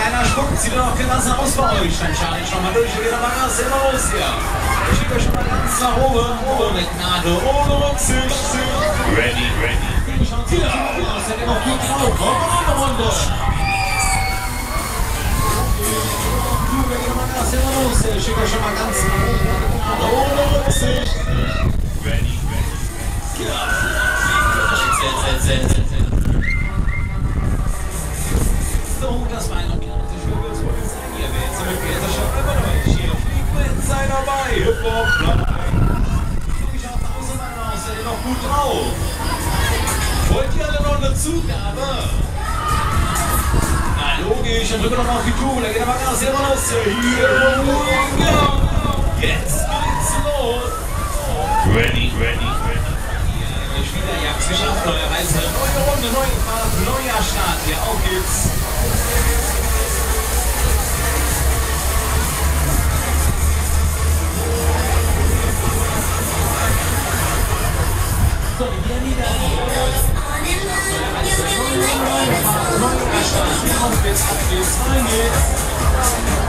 Einer spuckt, sieht doch noch gelassen aus bei euch. Dann schaue ich nochmal durch, geht aber ganz immer los hier. Ich schicke euch schon mal ganz nach oben, ohne Gnade, ohne Rücksicht. Ready. Schaut hier aus, seid ihr noch gut drauf. Kommt noch eine Runde. Geht aber ganz immer los hier. Ich schicke euch schon mal ganz nach oben, ohne Rücksicht. Ready. Ja. So, das war eine Polizei hier. Wer jetzt zurückgeht, das schaut immer noch nicht. Hier fliegt Polizei dabei. Hip-Hop, wie schaut es aus, seid ihr noch gut drauf? Wollt ihr alle noch eine Zugabe? Na logisch, dann drücken wir noch auf die Tube, da geht aber ganz immer los. Hier, jetzt geht's los. Ready. Spielerjagd geschafft, neue Reise, neue Runde, neue Fahrt, neuer Start. Hier auf geht's. So, hier nieder. Neuer Start. Hier auf geht's, rein geht's.